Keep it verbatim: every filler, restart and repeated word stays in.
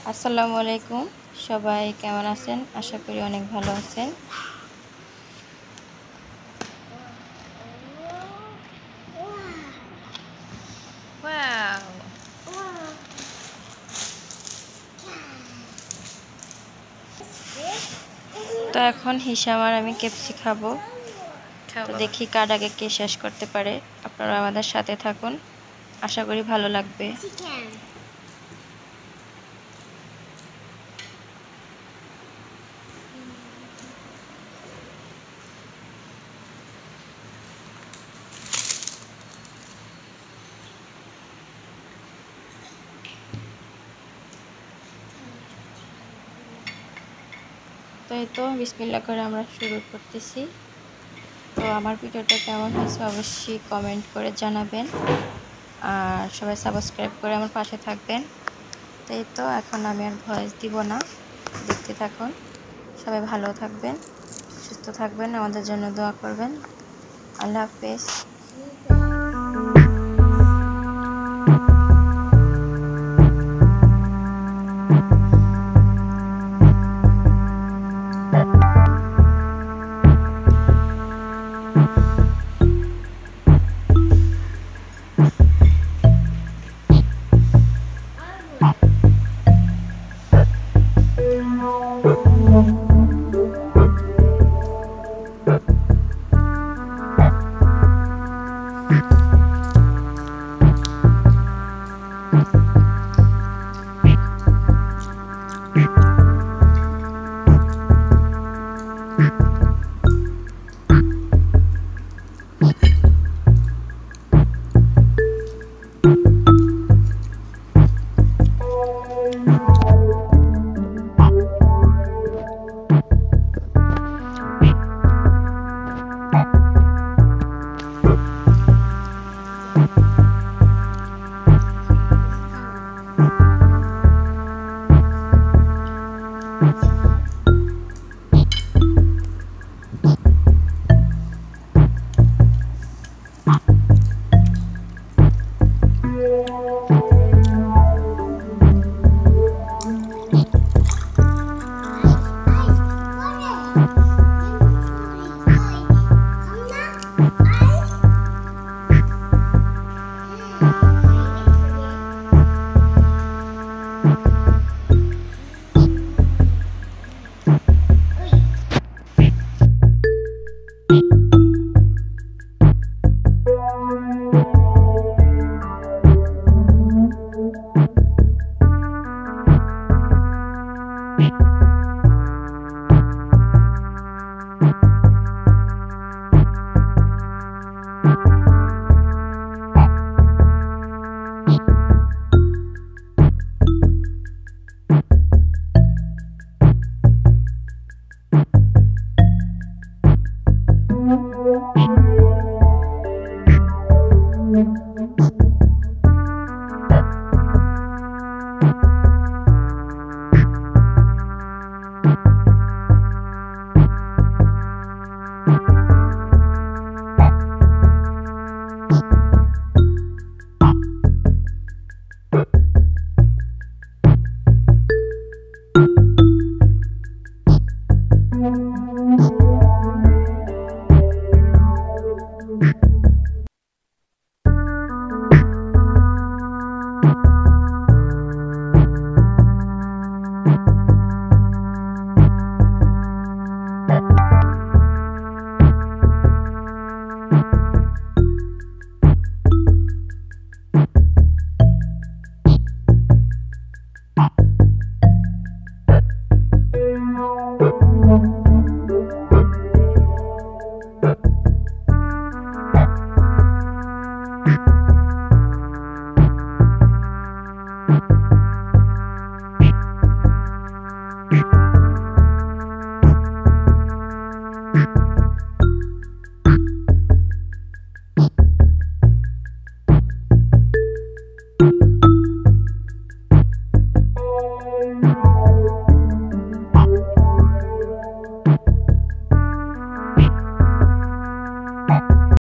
আসসালামু আলাইকুম, সবাই কেমন আছেন? আশা করি অনেক ভালো আছেন। তো এখন হিসাম আর আমি কেপসি খাবো। তো দেখি কার আগে কে শেষ করতে পারে। আপনারা আমাদের সাথে থাকুন, আশা করি ভালো লাগবে। তো এই তো বিসমিল্লাহ করে আমরা শুরু করতেছি। তো আমার ভিডিওটা কেমন হয়েছে অবশ্যই কমেন্ট করে জানাবেন, আর সবাই সাবস্ক্রাইব করে আমার পাশে থাকবেন। তো এই তো এখন আমি আর ভয়েস দিব না, দেখতে থাকুন। সবাই ভালো থাকবেন, সুস্থ থাকবেন, আমাদের জন্য দোয়া করবেন। আল্লাহ হাফেজ। you